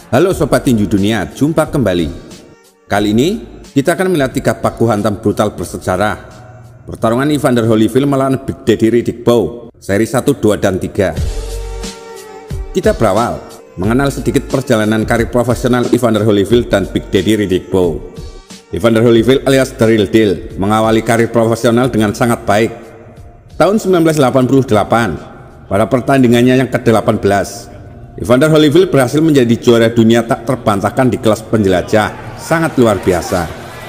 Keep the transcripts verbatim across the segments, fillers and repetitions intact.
Halo Sobat Tinju Dunia, jumpa kembali. Kali ini kita akan melihat tiga baku hantam brutal bersejarah. Pertarungan Evander Holyfield melawan Big Daddy Riddick Bowe, seri satu, dua, dan tiga. Kita berawal mengenal sedikit perjalanan karir profesional Evander Holyfield dan Big Daddy Riddick Bowe. Evander Holyfield alias The Real Deal mengawali karir profesional dengan sangat baik. Tahun sembilan belas delapan puluh delapan, pada pertandingannya yang ke delapan belas, Evander Holyfield berhasil menjadi juara dunia tak terbantahkan di kelas penjelajah. Sangat luar biasa.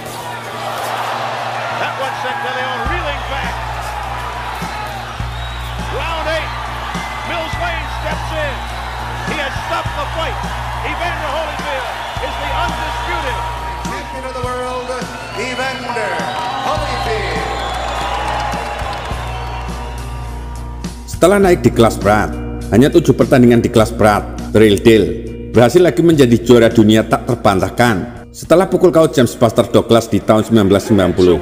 Setelah naik di kelas berat, hanya tujuh pertandingan di kelas berat, The Real Deal berhasil lagi menjadi juara dunia tak terbantahkan setelah pukul K O James Buster Douglas di tahun sembilan belas sembilan puluh.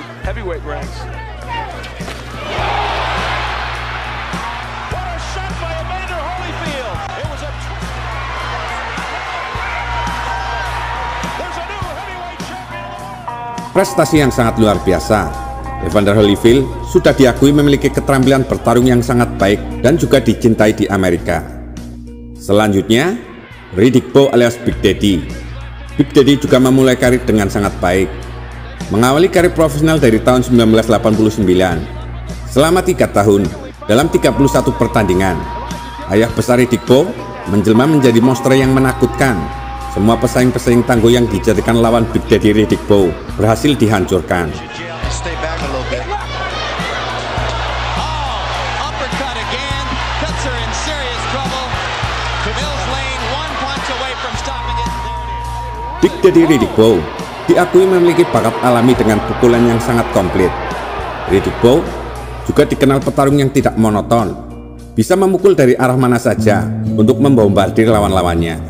Prestasi yang sangat luar biasa. Evander Holyfield sudah diakui memiliki keterampilan bertarung yang sangat baik dan juga dicintai di Amerika. Selanjutnya, Riddick Bowe alias Big Daddy. Big Daddy juga memulai karir dengan sangat baik, mengawali karir profesional dari tahun sembilan belas delapan puluh sembilan. Selama tiga tahun, dalam tiga puluh satu pertandingan, ayah besar Riddick Bowe menjelma menjadi monster yang menakutkan. Semua pesaing-pesaing tangguh yang dijadikan lawan Big Daddy Riddick Bowe berhasil dihancurkan. Big Daddy Riddick Bowe diakui memiliki bakat alami dengan pukulan yang sangat komplit. Riddick Bowe juga dikenal petarung yang tidak monoton, bisa memukul dari arah mana saja untuk membombardir lawan-lawannya.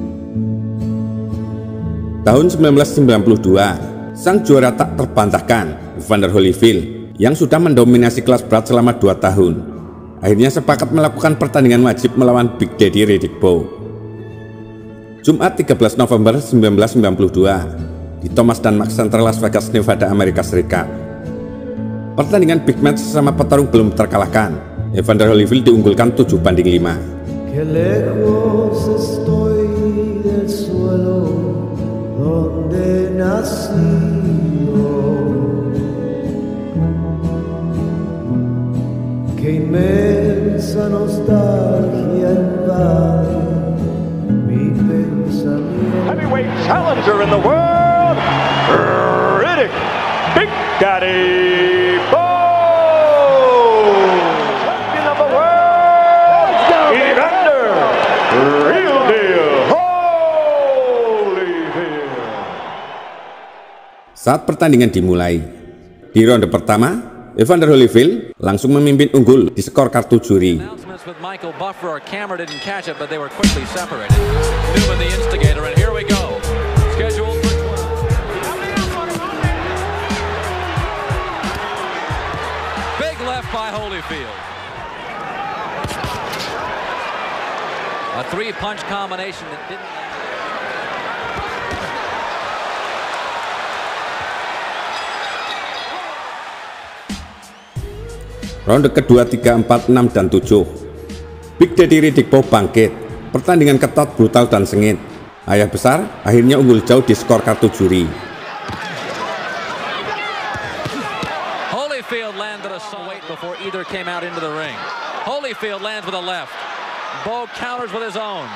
Tahun sembilan belas sembilan puluh dua, sang juara tak terbantahkan Evander Holyfield yang sudah mendominasi kelas berat selama dua tahun, akhirnya sepakat melakukan pertandingan wajib melawan Big Daddy Riddick Bowe. Jumat tiga belas November sembilan belas sembilan puluh dua di Thomas dan Mack Center Las Vegas, Nevada, Amerika Serikat. Pertandingan big match sesama petarung belum terkalahkan. Evander Holyfield diunggulkan tujuh banding lima. Heavyweight challenger in the world, Riddick Big Daddy Bowe. Champion of the world, Evander Real Deal Holyfield. Saat pertandingan dimulai, di ronde pertama, Evander Holyfield langsung memimpin unggul di skor kartu juri. With Michael Buffer, our camera didn't catch it, but they were quickly separated. Newman the instigator, and here we go. Scheduled for twelve. Big left by Holyfield. A three-punch combination that didn't. Ronde kedua, tiga, empat, enam, dan tujuh. Big Daddy Riddick Bowe bangkit. Pertandingan ketat, brutal, dan sengit. Ayah besar akhirnya unggul jauh di skor kartu juri. Holyfield landed a weight before either came out into the ring. Holyfield lands with a left. Bowe counters with his own.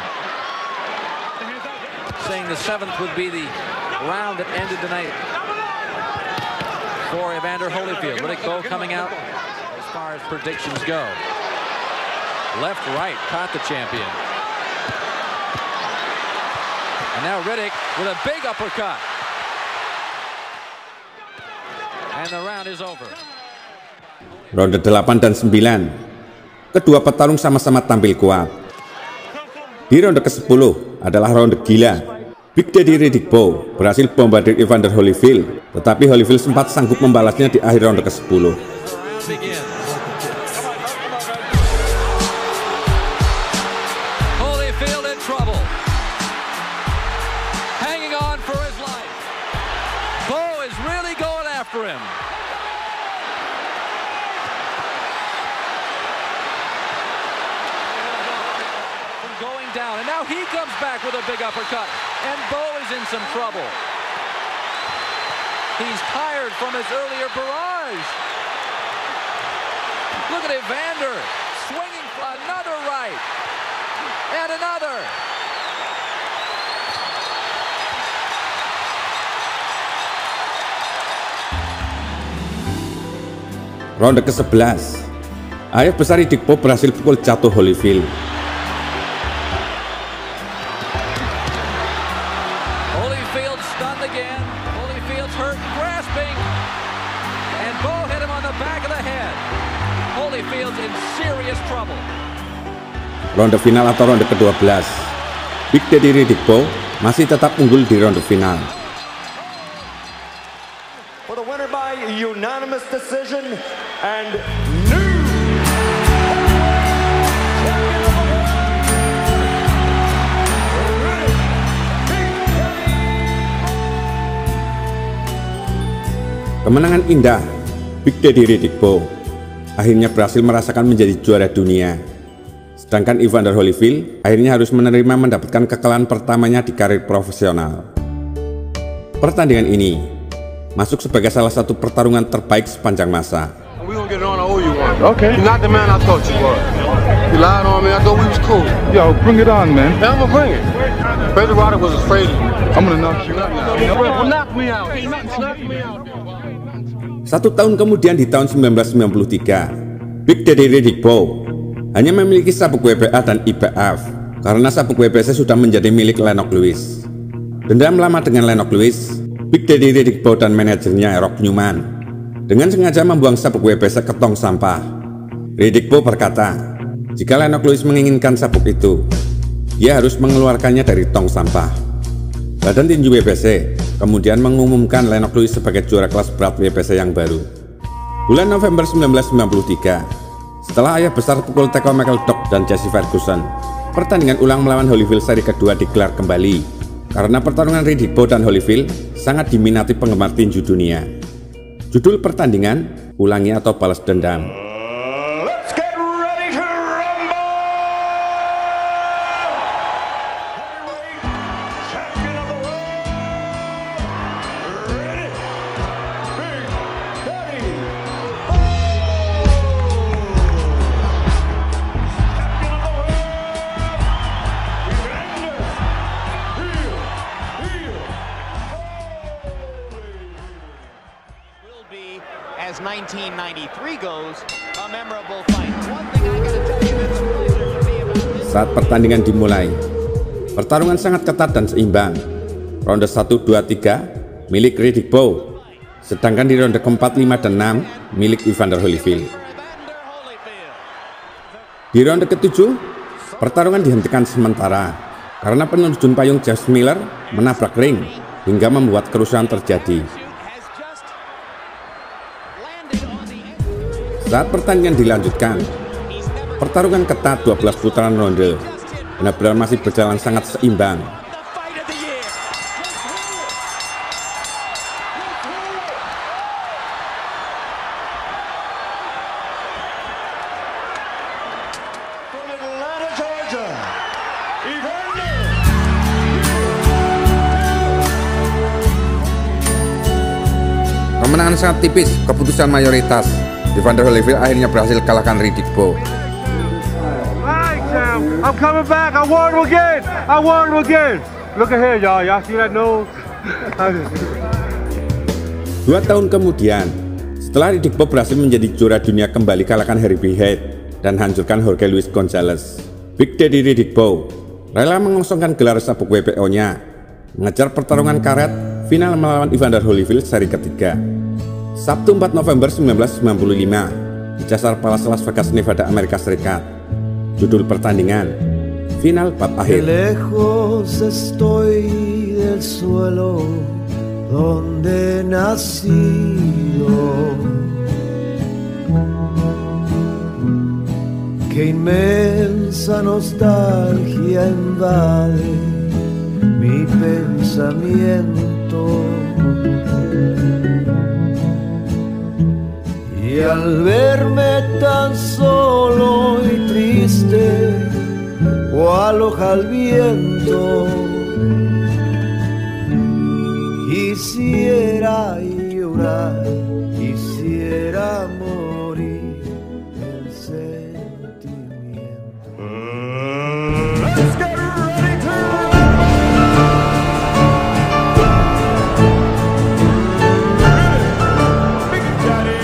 Saying the seventh would be the round that ended tonight for Evander Holyfield. Riddick Bowe coming out as far as predictions go. Left, right, caught the champion. And now Riddick with a big uppercut. And the round is over. Ronde delapan dan sembilan. Kedua petarung sama-sama tampil kuat. Di ronde ke sepuluh adalah ronde gila. Big Daddy Riddick Bowe berhasil bombardir Evander Holyfield, tetapi Holyfield sempat sanggup membalasnya di akhir ronde ke sepuluh. hanging on for his life. Bo is really going after him. Going down, and now he comes back with a big uppercut, and Bo is in some trouble. He's tired from his earlier barrage. Look at Evander swinging for another right, and another. Ronde ke sebelas, ayah besar Riddick Bowe berhasil pukul jatuh Holyfield. Holyfield stunned again. Holyfield's hurt and grasping. And Bo hit him on the back of the head. Holyfield's in serious trouble. Ronde final atau ronde ke dua belas, Big Daddy Riddick Bowe masih tetap unggul di ronde final. For the winner by unanimous decision and new kemenangan indah Big Daddy Riddick Bowe akhirnya berhasil merasakan menjadi juara dunia. Sedangkan Evander Holyfield akhirnya harus menerima mendapatkan kekalahan pertamanya di karir profesional. Pertandingan ini masuk sebagai salah satu pertarungan terbaik sepanjang masa. We gonna get it on, I owe you one. Okay. You're not the man I thought you were. You lied on me, I thought we was cool. Yo, bring it on, man. Yeah, I'm gonna bring it. Freddie Roddick was afraid of you. I'm gonna knock you out now. Well, knock me out. Knock me out. Satu tahun kemudian di tahun seribu sembilan ratus sembilan puluh tiga, Big Daddy Riddick Bowe hanya memiliki sabuk W B A dan I B F karena sabuk W B C sudah menjadi milik Lennox Lewis. Dendam lama dengan Lennox Lewis, Big Daddy Riddick Bowe dan manajernya Rock Newman dengan sengaja membuang sabuk W B C ke tong sampah. Riddick Bowe berkata, jika Lennox Lewis menginginkan sabuk itu, dia harus mengeluarkannya dari tong sampah. Badan tinju W B C kemudian mengumumkan Lennox Lewis sebagai juara kelas berat W B C yang baru. Bulan November seribu sembilan ratus sembilan puluh tiga, setelah ayah besar pukul T K O Michael Dock dan Jesse Ferguson, pertandingan ulang melawan Holyfield seri kedua digelar kembali karena pertarungan Riddick Bowe dan Holyfield sangat diminati penggemar tinju dunia. Judul pertandingan, ulangi atau balas dendam. let's get ready to rumble! Heavyweight champion of the world, Riddick Big Daddy Bowe! Champion of the world, Evander Heel, Heel, Will be, as nineteen ninety-three goes, a memorable fight. One thing I gotta tell you that's a pleasure for me about this. Saat pertandingan dimulai, pertarungan sangat ketat dan seimbang. Ronde satu, dua, tiga milik Riddick Bowe, sedangkan di ronde keempat, lima, dan enam milik Evander Holyfield. Evander Holyfield. Di ronde ketujuh, pertarungan dihentikan sementara karena penerjun payung Jeff Miller menabrak ring hingga membuat kerusuhan terjadi. Has just landed on the end. Saat pertandingan dilanjutkan, pertarungan ketat dua belas putaran ronde benar-benar masih berjalan sangat seimbang. The fight of the year. From Atlanta, Georgia, Evander. Kemenangan sangat tipis, keputusan mayoritas. Evander Holyfield akhirnya berhasil kalahkan Riddick Bowe. Right, Sam. I'm coming back. I won again. I won again. Look at here, y'all. Y'all see that nose? Dua tahun kemudian, setelah Riddick Bowe berhasil menjadi juara dunia kembali kalahkan Harry B. Head dan hancurkan Jorge Luis Gonzalez, Big Daddy Riddick Bowe rela mengosongkan gelar sabuk W B O-nya, mengejar pertarungan karet final melawan Evander Holyfield seri ketiga. Sabtu empat November seribu sembilan ratus sembilan puluh lima di Caesars Palace Las Vegas, Nevada, Amerika Serikat. Judul pertandingan, final bab akhir. Lejos estoy del suelo donde nacido. Qué inmensa nostalgia invade mi pensamiento. Y al verme tan solo y triste, cual hoja al viento, quisiera llorar, quisiera morir el sentimiento. Let's get ready to Big Daddy.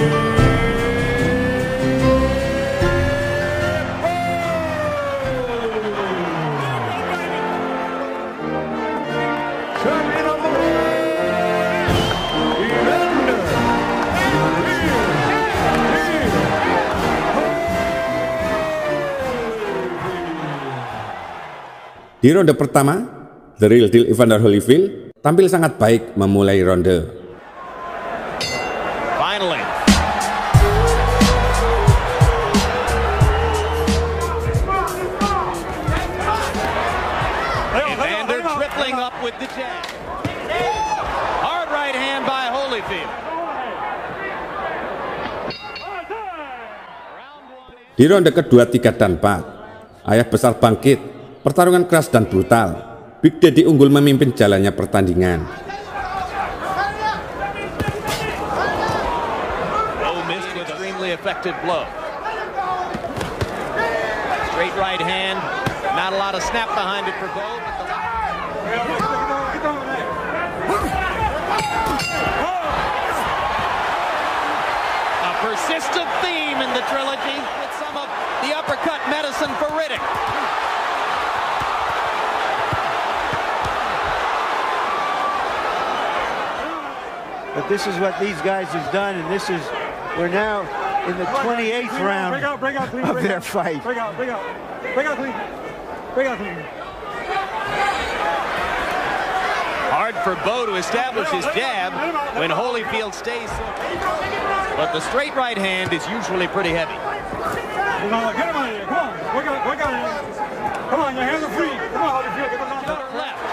Champion of the Di ronde pertama, The Real Deal Evander Holyfield tampil sangat baik memulai ronde. Finally. Evander tripling up with the jab. Hard right hand by Holyfield. Di ronde kedua, tiga, dan empat, ayah besar bangkit. Pertarungan keras dan brutal. Big Daddy unggul memimpin jalannya pertandingan. Bo missed with extremely effective blow. Straight right hand. Not a lot of snap behind it for Bo. A persistent theme in the trilogy with some of the uppercut medicine for Riddick. But this is what these guys have done, and this is, we're now in the twenty-eighth round break out, break out, clean, of break their out, fight. Break out, break out, break out, clean, break out, clean. Hard for Bo to establish his jab when Holyfield stays. But the straight right hand is usually pretty heavy. Get him out of here, come on, work out, work out. Come on, your hands are free. Come on, Holyfield, get those arms out. Left.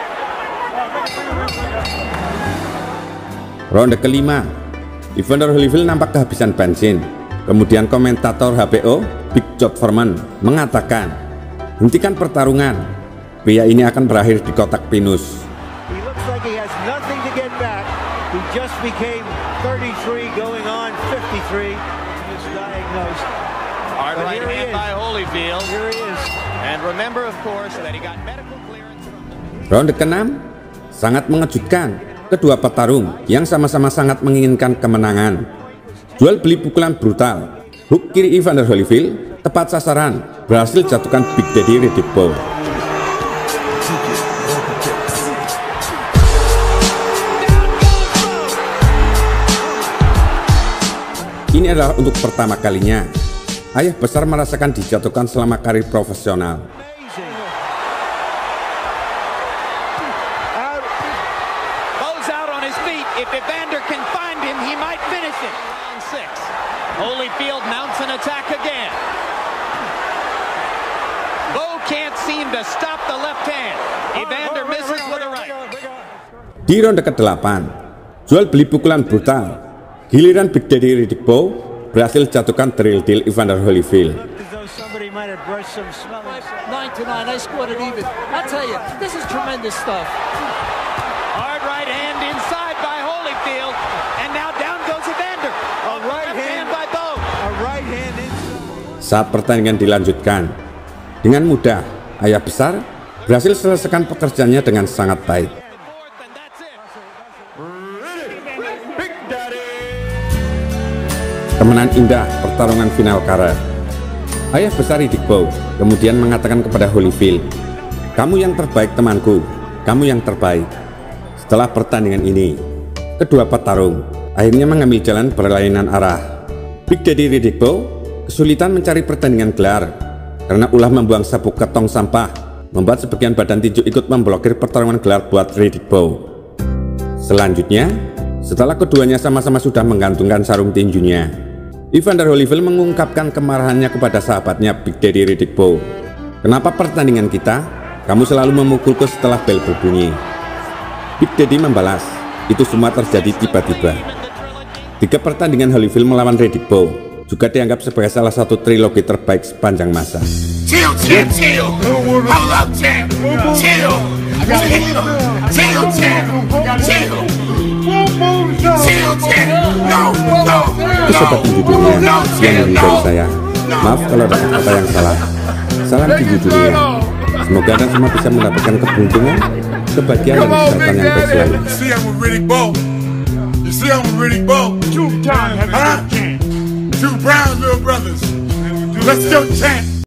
Ronde kelima, Evander Holyfield nampak kehabisan bensin. Kemudian komentator H B O, Big George Foreman, mengatakan, hentikan pertarungan. Pria ini akan berakhir di kotak pinus. He looks like he has nothing to get back. He just became thirty-three, going on fifty-three. Misdiagnosed. Hard But right here he hand is. by Holyfield. Here he is. And remember, of course, that he got medical clearance from... Ronde keenam sangat mengejutkan. Kedua petarung yang sama-sama sangat menginginkan kemenangan. Jual beli pukulan brutal. Hook kiri Evander Holyfield tepat sasaran, berhasil jatuhkan Big Daddy Riddick Bowe. Ini adalah untuk pertama kalinya ayah besar merasakan dijatuhkan selama karir profesional. If Evander can find him, he might finish it. Round six. Holyfield mounts an attack again. Bo can't seem to stop the left hand. Evander misses with a right. Di ronde kedelapan, jual beli pukulan brutal. Giliran Big Daddy Riddick Bowe berhasil jatuhkan The Real Deal Evander Holyfield. Nine to nine, I scored it even. I tell you, this is tremendous stuff. Hard right hand inside by Holyfield, and now down goes Evander. A right hand by Bo. A right hand inside. Saat pertandingan dilanjutkan, dengan mudah ayah besar berhasil selesaikan pekerjaannya dengan sangat baik. Kemenangan indah pertarungan final karet. Ayah besar Riddick Bowe kemudian mengatakan kepada Holyfield, "Kamu yang terbaik temanku, kamu yang terbaik." Setelah pertandingan ini, kedua petarung akhirnya mengambil jalan berlainan arah. Big Daddy Riddick Bowe kesulitan mencari pertandingan gelar karena ulah membuang sapu ke tong sampah, membuat sebagian badan tinju ikut memblokir pertarungan gelar buat Riddick Bowe. Selanjutnya, setelah keduanya sama-sama sudah menggantungkan sarung tinjunya, Evander Holyfield mengungkapkan kemarahannya kepada sahabatnya Big Daddy Riddick Bowe. "Kenapa pertandingan kita, kamu selalu memukulku setelah bel berbunyi?" Big Daddy membalas, itu semua terjadi tiba-tiba. Tiga pertandingan Holyfield melawan Riddick Bowe juga dianggap sebagai salah satu trilogi terbaik sepanjang masa. Chill, chill, chill. Hold up, chill. Chill. Chill. Chill, chill. Chill. Chill, chill. No, no, Itu sobat tinju dunia yang menghindari saya. Maaf kalau ada kata yang salah. Salam tinju dunia. Semoga Anda semua bisa mendapatkan keberuntungan, kebahagiaan dan kesehatan yang baik selalu. You see I'm with Riddick Bowe. You see I'm with Riddick Bowe. Two Brown little brothers. Let's go, champ.